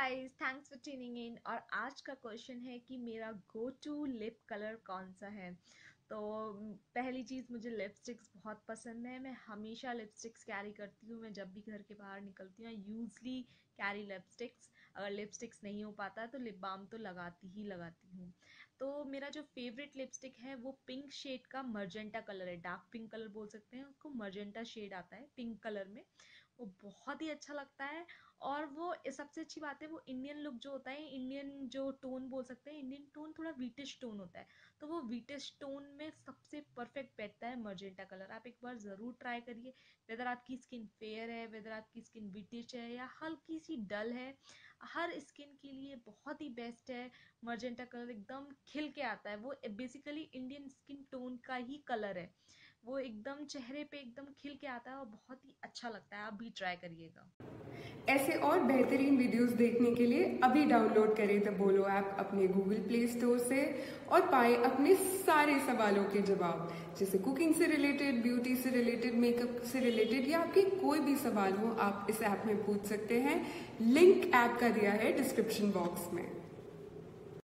Guys, thanks for tuning in. और आज का क्वेश्चन है कि मेरा गो टू लिप कलर कौन सा है। तो पहली चीज़, मुझे लिपस्टिक्स बहुत पसंद है। मैं हमेशा लिपस्टिक्स कैरी करती हूँ। मैं जब भी घर के बाहर निकलती हूँ यूजली कैरी लिपस्टिक्स। अगर लिपस्टिक्स नहीं हो पाता है तो लिप बाम तो लगाती ही लगाती हूँ। तो मेरा जो फेवरेट लिपस्टिक है वो पिंक शेड का मर्जेंटा कलर है। डार्क पिंक कलर बोल सकते हैं उसको, मर्जेंटा शेड आता है पिंक कलर में। वो बहुत ही अच्छा लगता है। और वो सबसे अच्छी बात है, वो इंडियन लुक जो होता है, इंडियन जो टोन बोल सकते हैं, इंडियन टोन थोड़ा वीटिश टोन होता है। तो वो वीटिश टोन में सबसे परफेक्ट बैठता है मर्जेंटा कलर। आप एक बार ज़रूर ट्राई करिए। वेदर आपकी स्किन फेयर है, वेदर आपकी स्किन विटिश है या हल्की सी डल है, हर स्किन के लिए बहुत ही बेस्ट है। मर्जेंटा कलर एकदम खिल के आता है। वो बेसिकली इंडियन स्किन टोन का ही कलर है। वो एकदम चेहरे पे एकदम खिल के आता है और बहुत ही अच्छा लगता है। आप भी ट्राई करिएगा। ऐसे और बेहतरीन वीडियोस देखने के लिए अभी डाउनलोड करें द बोलो ऐप अपने गूगल प्ले स्टोर से और पाए अपने सारे सवालों के जवाब, जैसे कुकिंग से रिलेटेड, ब्यूटी से रिलेटेड, मेकअप से रिलेटेड या आपके कोई भी सवाल हो आप इस ऐप में पूछ सकते हैं। लिंक ऐप का दिया है डिस्क्रिप्शन बॉक्स में।